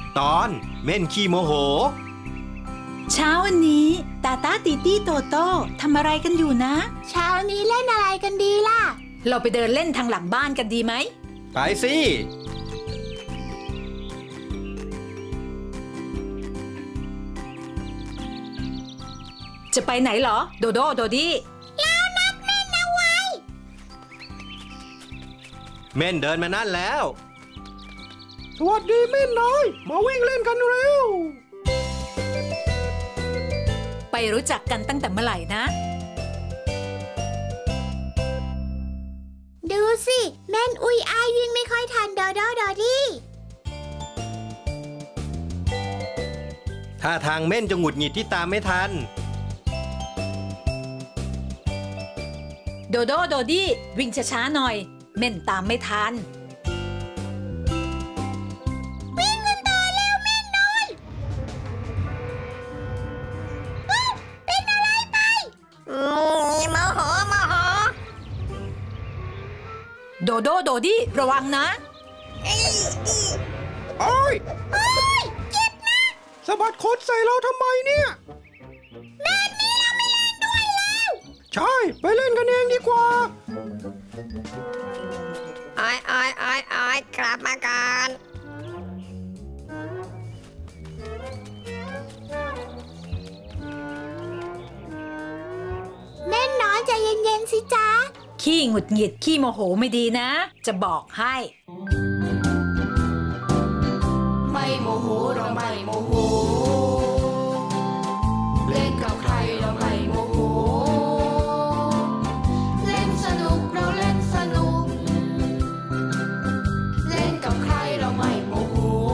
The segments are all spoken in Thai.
ตอนเม่นขี้โมโหเช้าวันนี้ตาตีตี้โตโต้ทำอะไรกันอยู่นะเช้านี้เล่นอะไรกันดีล่ะเราไปเดินเล่นทางหลังบ้านกันดีไหมไปสิจะไปไหนเหรอโดโดโดดี้แล้วนัดเม่นเอาไว้เม่นเดินมานั่นแล้วสวัสดีเม่นน้อยมาวิ่งเล่นกันเร็วไปรู้จักกันตั้งแต่เมื่อไหร่นะดูสิเม่นอุ้ยอายวิ่งไม่ค่อยทันโดโดโดดี้ท่าทางเม่นจะหงุดหงิดที่ตามไม่ทันโดโดโดดี้วิ่งช้าๆหน่อยเม่นตามไม่ทันวิ่งกันต่อเร็วเม่นน้อยเป็นอะไรไปโมโหโดโดโดดี้ระวังนะโอ้ยเจ็บนะสะบัดขนใส่เราทำไมเนี่ยแบบนี้เราไม่เล่นด้วยแล้วใช่ไปเล่นกันเองดีกว่าอ้อยกลับมาก่อนเม่นน้อยใจเย็นๆสิจ๊ะขี้หงุดหงิดขี้โมโหไม่ดีนะจะบอกให้ไม่โมโหเราไม่โมโหเล่นกับใครเราไม่โมโหเล่นสนุกเราเล่นสนุกเล่นกับใครเราไม่โมโห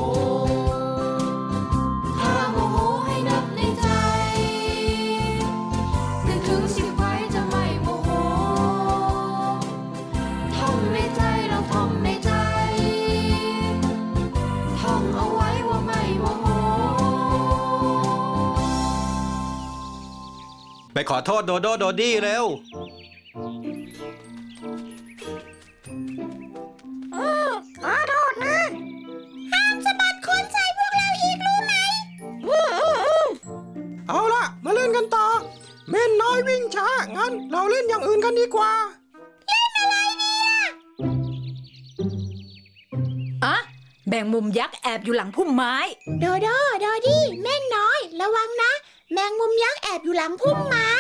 ถ้าโมโหให้นับในใจนึกถึง10 ไว้จะไม่โมโหท่องในใจเราท่องในใจท่องเอาไว้ว่าไม่โมโหไปขอโทษโดโดโดดี้เร็วขอโทษนะห้ามสะบัดขนใส่พวกเราอีกรู้ไหมเอาล่ะมาเล่นกันต่อเม่นน้อยวิ่งช้างั้นเราเล่นอย่างอื่นกันดีกว่าเล่นอะไรดีล่ะอะแบ่งมุมยักษ์แอบอยู่หลังพุ่มไม้โดโดโดดี้เม่นน้อยระวังนะแมงมุมยักษ์แอบอยู่หลังพุ่มไม้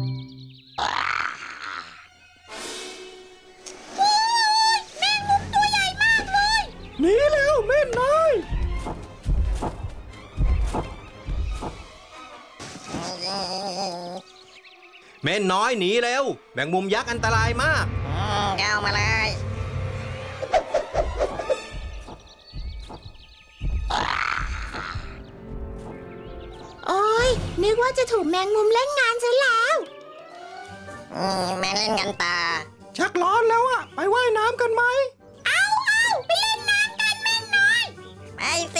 แมงมุมตัวใหญ่มากเลยหนีเร็วเม่นน้อยเม่นน้อยหนีเร็วแมงมุมยักษ์อันตรายมากเข้ามาเลยโอ้ยนึกว่าจะถูกแมงมุมเล่นงานซะแล้วมาเล่นกันต่อชักร้อนแล้วอะไปว่ายน้ำกันไหมเอาไปเล่นน้ำกันแม่น้อยไปสิ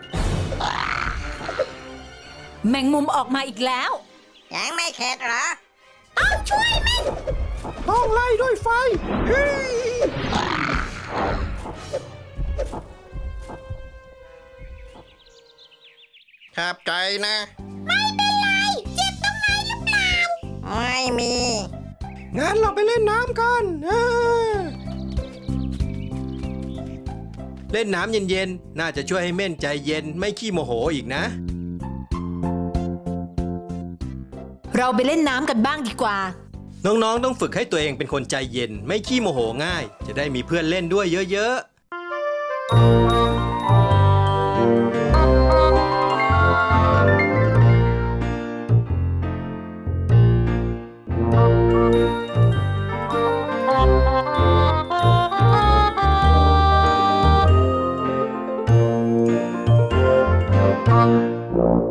แมงมุมออกมาอีกแล้วยังไม่เข็ดเหรอต้องช่วยแม่ต้องไล่ด้วยไฟขับใจนะไม่เป็นไรเจ็บตรงไหนหรือเปล่าไม่มีงั้นเราไปเล่นน้ำกันเล่นน้ำเย็นๆน่าจะช่วยให้เม่นใจเย็นไม่ขี้โมโหอีกนะเราไปเล่นน้ำกันบ้างดีกว่าน้องๆต้องฝึกให้ตัวเองเป็นคนใจเย็นไม่ขี้โมโหง่ายจะได้มีเพื่อนเล่นด้วยเยอะๆ